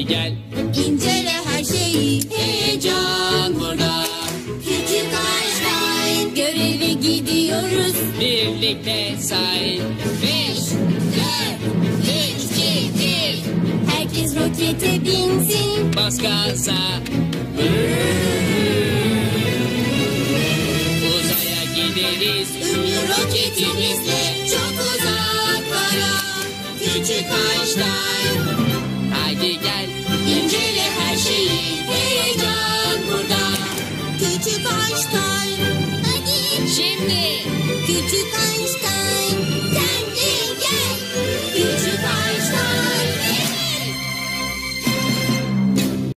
Haydi gel. İncele her şeyi. Heyecan burada. Küçük Einstein. Göreve gidiyoruz. Birlikte say. 5, 4, 3, 2, 1. Herkes rokete binsin. Bas gaza. Uzaya gideriz. Ünlü roketimizle çok uzaklara. Küçük Einstein. Haydi gel. İncele her şeyi. Heyecan burada. Küçük Einstein. Hadi. Şimdi. Küçük